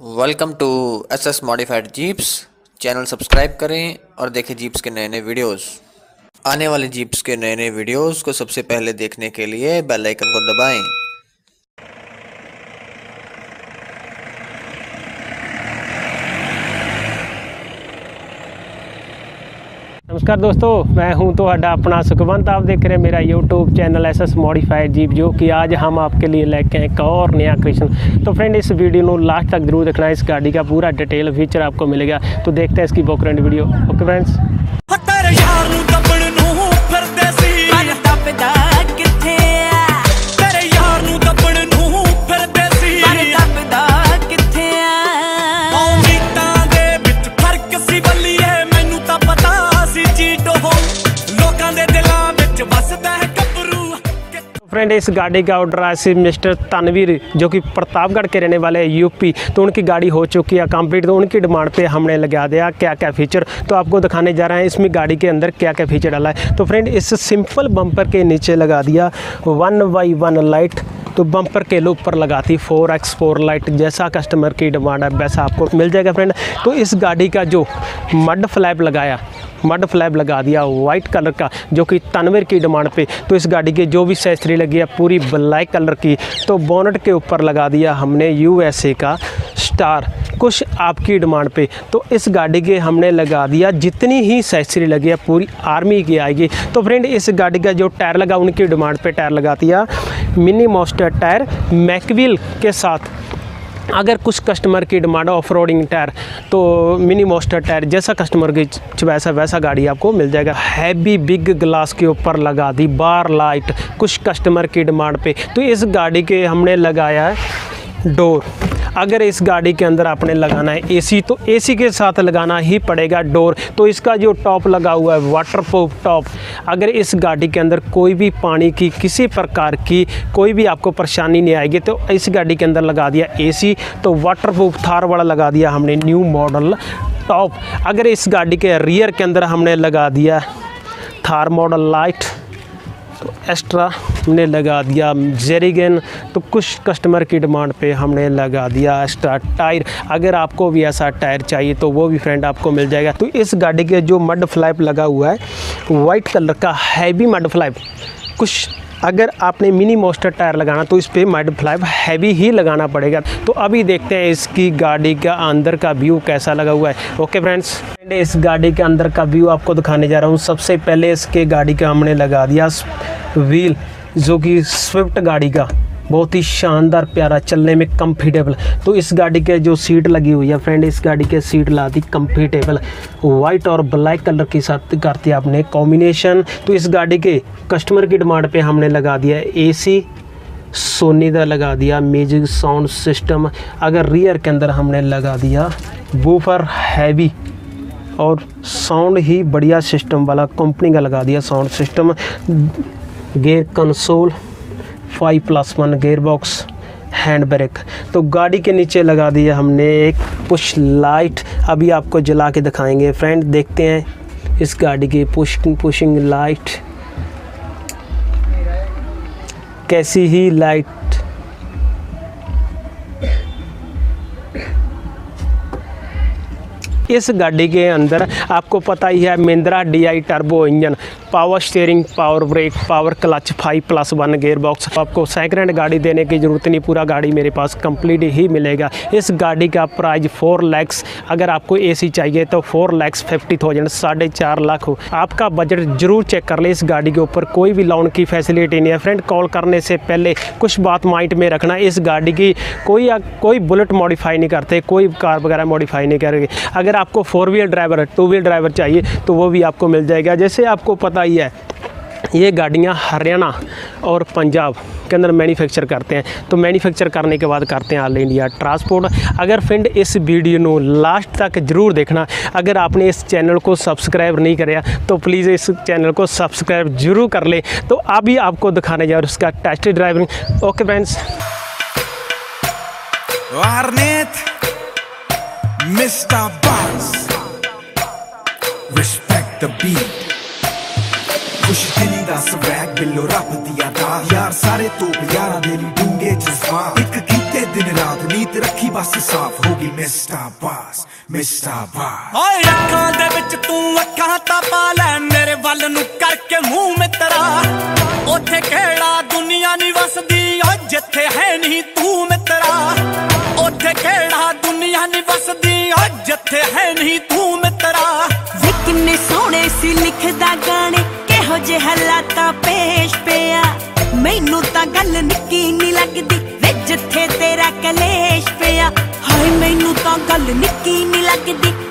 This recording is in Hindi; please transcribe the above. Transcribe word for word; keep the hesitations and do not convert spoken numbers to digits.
Welcome to S S modified jeeps. Channel subscribe करें और देखें जीप्स के नए नए वीडियोस। आने वाले जीप्स के नए नए वीडियोस को सबसे पहले देखने के लिए बेल आइकन को दबाएं। नमस्कार दोस्तों, मैं हूं तो अड्डा अपना सुखवंत। आप देख रहे हैं मेरा YouTube channel S S modified jeep, जो कि आज हम आपके लिए लेके आए एक और नया क्वेश्चन। तो फ्रेंड, इस वीडियो को लास्ट तक जरूर देखना। इस गाड़ी का पूरा डिटेल फीचर आपको मिलेगा। तो देखते हैं इसकी background video. Okay friends. Friend, इस गाड़ी का ऑर्डर है मिस्टर तनवीर, जो कि प्रतापगढ़ के रहने वाले हैं, यूपी। तो उनकी गाड़ी हो चुकी है कंप्लीट। तो उनकी डिमांड पे हमने लगा दिया क्या क्या फीचर, तो आपको दिखाने जा रहे हैं इसमें गाड़ी के अंदर क्या क्या फीचर डाला है। तो फ्रेंड, इस सिंपल बम्पर के नीचे लगा दिया वन बाई वन लाइट। तो बम्पर के ऊपर लगाती फोर एक्स फोर लाइट। जैसा कस्टमर की डिमांड है वैसा आपको मिल जाएगा फ्रेंड। तो इस गाड़ी का जो मड फ्लैप लगाया मड फ्लैप लगा दिया वाइट कलर का, जो कि तनवीर की डिमांड पे। तो इस गाड़ी के जो भी एक्सेसरी लगी है पूरी ब्लैक कलर की। तो बोनट के ऊपर लगा दिया हमने यूएसए का स्टार, कुछ आपकी डिमांड पे। तो इस गाड़ी के हमने लगा दिया जितनी ही एक्सेसरी लगी है पूरी आर्मी की आएगी। तो फ्रेंड, इस गाड़ी का जो टायर लगा उनकी डिमांड पे टायर लगा दिया मिनी मॉन्स्टर टायर मैकविल के साथ। अगर कुछ कस्टमर की डिमांड ऑफ रोडिंग टायर, तो मिनी मॉन्स्टर टायर जैसा कस्टमर की वैसा वैसा गाड़ी आपको मिल जाएगा। हैवी बिग ग्लास के ऊपर लगा दी बार लाइट, कुछ कस्टमर की डिमांड पे। तो इस गाड़ी के हमने लगाया है डोर। अगर इस गाड़ी के अंदर आपने लगाना है एसी, तो एसी के साथ लगाना ही पड़ेगा डोर। तो इसका जो टॉप लगा हुआ है वाटरप्रूफ टॉप। अगर इस गाड़ी के अंदर कोई भी पानी की किसी प्रकार की कोई भी आपको परेशानी नहीं आएगी। तो इस गाड़ी के अंदर लगा दिया एसी। तो वाटरप्रूफ थार वाला लगा दिया हमने न्यू मॉडल टॉप। अगर इस गाड़ी के रियर के अंदर हमने लगा दिया थार मॉडल लाइट, तो एक्स्ट्रा हमने लगा दिया जेरिगन। तो कुछ कस्टमर की डिमांड पे हमने लगा दिया एक्स्ट्रा टायर। अगर आपको भी ऐसा टायर चाहिए तो वो भी फ्रेंड आपको मिल जाएगा। तो इस गाड़ी के जो मड फ्लैप लगा हुआ है वाइट कलर का हैवी मड फ्लैप। कुछ अगर आपने मिनी मॉन्स्टर टायर लगाना तो इस पर मड फ्लैप हैवी ही लगाना पड़ेगा। तो अभी देखते हैं इसकी गाड़ी का अंदर का व्यू कैसा लगा हुआ है। ओके फ्रेंड्स, इस गाड़ी के अंदर का व्यू आपको दिखाने जा रहा हूँ। सबसे पहले इसके गाड़ी का हमने लगा दिया व्हील, जो कि स्विफ्ट गाड़ी का बहुत ही शानदार प्यारा, चलने में कंफर्टेबल। तो इस गाड़ी के जो सीट लगी हुई है फ्रेंड, इस गाड़ी के सीट ला दी कंफर्टेबल वाइट और ब्लैक कलर के साथ करती है आपने कॉम्बिनेशन। तो इस गाड़ी के कस्टमर की डिमांड पे हमने लगा दिया एसी, सोनी का लगा दिया म्यूजिक साउंड सिस्टम। अगर रियर के अंदर हमने लगा दिया वूफर हैवी और साउंड ही बढ़िया सिस्टम वाला कंपनी का लगा दिया sound system. Gear console, five plus one gear box, hand brake. तो गाड़ी के नीचे लगा दिया हमने एक पुश लाइट। अभी आपको जला के दिखाएंगे फ्रेंड। देखते हैं इस गाड़ी की पुश पुशिंग लाइट कैसी ही लाइट। इस गाड़ी के अंदर आपको पता ही है Mahindra D I turbo engine, power steering, power brake, power clutch, five plus one gear box. आपको सेकंड हैंड गाड़ी देने की ज़रूरत नहीं, पूरा गाड़ी मेरे पास कंप्लीट ही मिलेगा। इस गाड़ी का प्राइस फोर लैक्स। अगर आपको एसी चाहिए तो फोर लैक्स फिफ्टी थाउजेंड, साढ़े चार लाख हो। आपका बजट जरूर चेक कर ले। इस गाड़ी के ऊपर कोई भी लोन की फैसिलिटी नहीं है फ्रेंड। कॉल करने से पहले कुछ बात माइंड में रखना, इस गाड़ी की कोई कोई बुलेट मॉडिफाई नहीं करते, कोई कार वगैरह मॉडिफाई नहीं करेंगे। अगर आपको four wheel driver two wheel driver चाहिए तो वो भी आपको मिल जाएगा। जैसे आपको पता ही है ये गाड़ियाँ हरियाणा और पंजाब के अंदर मैन्युफैक्चर करते हैं। तो मैन्युफैक्चर करने के बाद करते हैं ऑल इंडिया ट्रांसपोर्ट। अगर फ्रेंड इस वीडियो को लास्ट तक जरूर देखना। अगर आपने इस चैनल को सब्सक्राइब नहीं किया तो प्लीज़ इस चैनल को सब्सक्राइब जरूर कर ले। तो अभी आपको दिखाने जा रहा हूँ उसका test driving. Okay friends. Mister Boss, respect the beat. खुश दिली दा स्वैग बिल्लो रब दिया दात यार सारे तोप यार मेरी डूंगे जज्बात एक कीते दिन रात नीत रखी बस साफ होगी मिस्टर बास मिस्टर बास ओए अखां दे विच तू अखां ता पा ले मेरे वल नु करके मुंह मित्रा ओथे केड़ा दुनिया नी वसदी ओ जिथे है नहीं तू मित्रा ओथे केड़ा दुनिया नी वसदी ओ जिथे है नहीं तू मित्रा वे किन्ने सोहणे सी लिखदा गाने किहो जे हालातां पेश पिया मैनू तां गल निक्की नी लगदी वे जिथे तेरा कलेश पिया हाय मैनू तां गल निक्की नी लगदी